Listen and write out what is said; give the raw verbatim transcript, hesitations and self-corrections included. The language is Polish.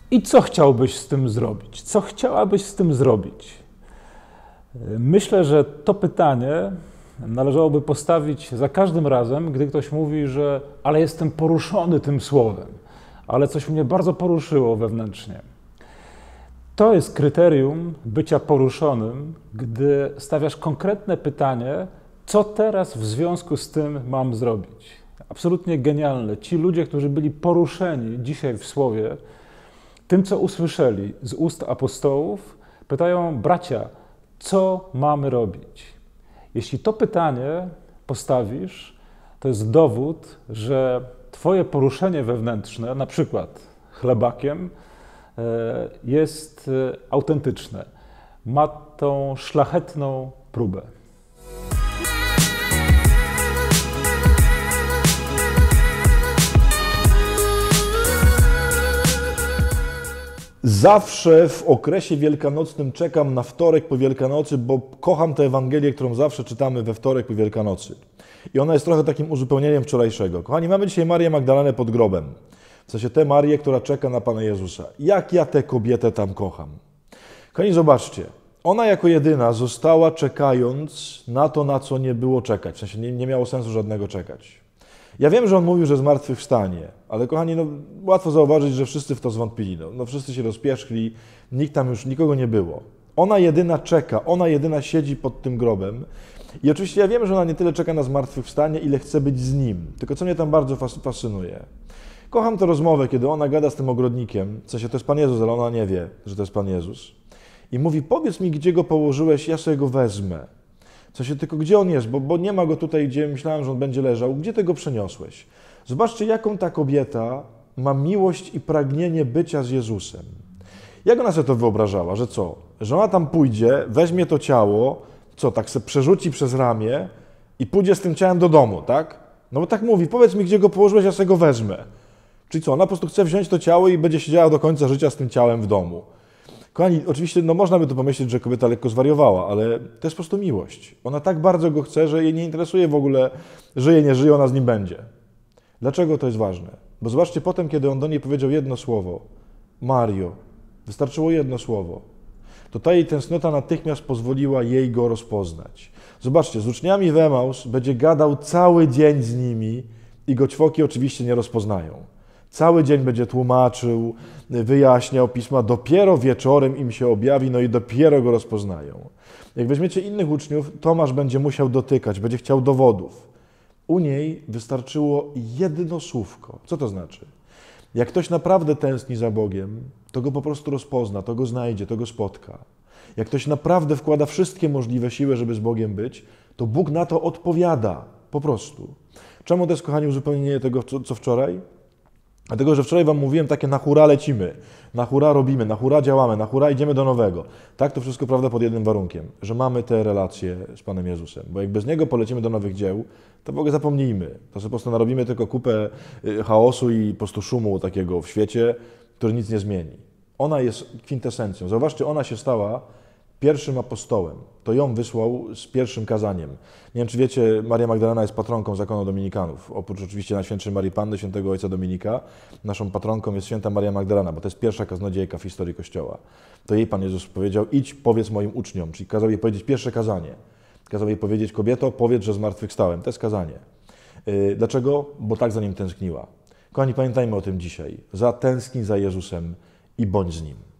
I co chciałbyś z tym zrobić? Co chciałabyś z tym zrobić? Myślę, że to pytanie należałoby postawić za każdym razem, gdy ktoś mówi, że ale jestem poruszony tym słowem, ale coś mnie bardzo poruszyło wewnętrznie. To jest kryterium bycia poruszonym, gdy stawiasz konkretne pytanie, co teraz w związku z tym mam zrobić. Absolutnie genialne. Ci ludzie, którzy byli poruszeni dzisiaj w słowie, tym, co usłyszeli z ust apostołów, pytają: bracia, co mamy robić? Jeśli to pytanie postawisz, to jest dowód, że twoje poruszenie wewnętrzne, na przykład chlebakiem, jest autentyczne. Ma tą szlachetną próbę. Zawsze w okresie wielkanocnym czekam na wtorek po Wielkanocy, bo kocham tę Ewangelię, którą zawsze czytamy we wtorek po Wielkanocy. I ona jest trochę takim uzupełnieniem wczorajszego. Kochani, mamy dzisiaj Marię Magdalenę pod grobem. W sensie tę Marię, która czeka na Pana Jezusa. Jak ja tę kobietę tam kocham. Kochani, zobaczcie. Ona jako jedyna została czekając na to, na co nie było czekać. W sensie nie, nie miało sensu żadnego czekać. Ja wiem, że on mówił, że zmartwychwstanie, ale kochani, no, łatwo zauważyć, że wszyscy w to zwątpili. No, no wszyscy się rozpieszkli, nikt tam już, nikogo nie było. Ona jedyna czeka, ona jedyna siedzi pod tym grobem. I oczywiście ja wiem, że ona nie tyle czeka na zmartwychwstanie, ile chce być z nim. Tylko co mnie tam bardzo fascynuje. Kocham tę rozmowę, kiedy ona gada z tym ogrodnikiem, w sensie to jest Pan Jezus, ale ona nie wie, że to jest Pan Jezus. I mówi: powiedz mi, gdzie go położyłeś, ja sobie go wezmę. W sensie tylko gdzie on jest, bo, bo nie ma go tutaj, gdzie myślałem, że on będzie leżał. Gdzie ty go przeniosłeś? Zobaczcie, jaką ta kobieta ma miłość i pragnienie bycia z Jezusem. Jak ona sobie to wyobrażała? Że co? Że ona tam pójdzie, weźmie to ciało, co, tak se przerzuci przez ramię i pójdzie z tym ciałem do domu, tak? No bo tak mówi: powiedz mi, gdzie go położyłeś, ja sobie go wezmę. Czyli co? Ona po prostu chce wziąć to ciało i będzie siedziała do końca życia z tym ciałem w domu. Kochani, oczywiście no można by tu pomyśleć, że kobieta lekko zwariowała, ale to jest po prostu miłość. Ona tak bardzo go chce, że jej nie interesuje w ogóle, żyje, nie żyje, ona z nim będzie. Dlaczego to jest ważne? Bo zobaczcie, potem, kiedy on do niej powiedział jedno słowo: Mario, wystarczyło jedno słowo, to ta jej tęsknota natychmiast pozwoliła jej go rozpoznać. Zobaczcie, z uczniami w Emaus będzie gadał cały dzień z nimi i go ćwoki oczywiście nie rozpoznają. Cały dzień będzie tłumaczył, wyjaśniał pisma, dopiero wieczorem im się objawi, no i dopiero go rozpoznają. Jak weźmiecie innych uczniów, Tomasz będzie musiał dotykać, będzie chciał dowodów. U niej wystarczyło jedno słówko. Co to znaczy? Jak ktoś naprawdę tęskni za Bogiem, to go po prostu rozpozna, to go znajdzie, to go spotka. Jak ktoś naprawdę wkłada wszystkie możliwe siły, żeby z Bogiem być, to Bóg na to odpowiada. Po prostu. Czemu to jest, kochani, uzupełnienie tego, co, co wczoraj? Dlatego, że wczoraj wam mówiłem, takie na hura lecimy, na hura robimy, na hura działamy, na hura idziemy do nowego. Tak, to wszystko prawda pod jednym warunkiem, że mamy te relacje z Panem Jezusem. Bo jak bez Niego polecimy do nowych dzieł, to w ogóle zapomnijmy. To sobie po prostu narobimy tylko kupę chaosu i po prostu szumu takiego w świecie, który nic nie zmieni. Ona jest kwintesencją. Zauważcie, ona się stała pierwszym apostołem. To ją wysłał z pierwszym kazaniem. Nie wiem, czy wiecie, Maria Magdalena jest patronką zakonu dominikanów. Oprócz oczywiście Najświętszej Marii Panny, świętego ojca Dominika, naszą patronką jest święta Maria Magdalena, bo to jest pierwsza kaznodziejka w historii Kościoła. To jej Pan Jezus powiedział: idź, powiedz moim uczniom, czyli kazał jej powiedzieć pierwsze kazanie. Kazał jej powiedzieć: kobieto, powiedz, że zmartwychwstałem. To jest kazanie. Yy, dlaczego? Bo tak za nim tęskniła. Kochani, pamiętajmy o tym dzisiaj. Zatęsknij za Jezusem i bądź z Nim.